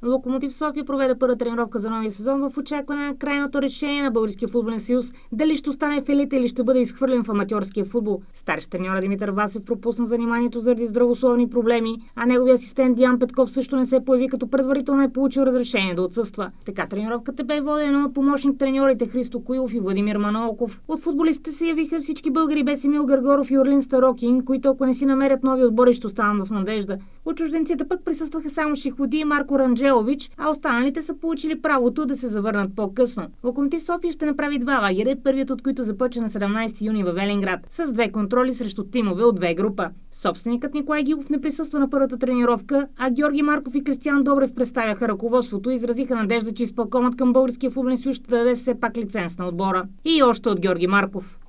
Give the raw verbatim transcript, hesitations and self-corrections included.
Локомотив София проведе първа тренировка за новия сезон в очакване на крайното решение на Българския футболен съюз дали ще остане в елита или ще бъде изхвърлен в аматьорския футбол. Старши треньор Димитър Васев пропусна заниманието заради здравословни проблеми, а неговия асистент Диан Петков също не се появи, като предварително е получил разрешение да отсъства. Така тренировката бе водена от помощник треньорите Христо Коилов и Владимир Манолков. От футболистите се явиха всички българи без Емил Гъргоров и Орлин Старокин, които ако не си намерят нови отбори, ще останат в надежда. От чужденците пък присъстваха само Шиходи и Марко Ранджелович, а останалите са получили правото да се завърнат по-късно. Локомотив София ще направи два лагеря, първият от които започва на седемнайсети юни във Велинград, с две контроли срещу тимове от две група. Собственикът Николай Гилов не присъства на първата тренировка, а Георги Марков и Кристиян Добрев представяха ръководството и изразиха надежда, че изпълкомът към Българския футболен съюз ще даде все пак лиценз на отбора. И още от Георги Марков.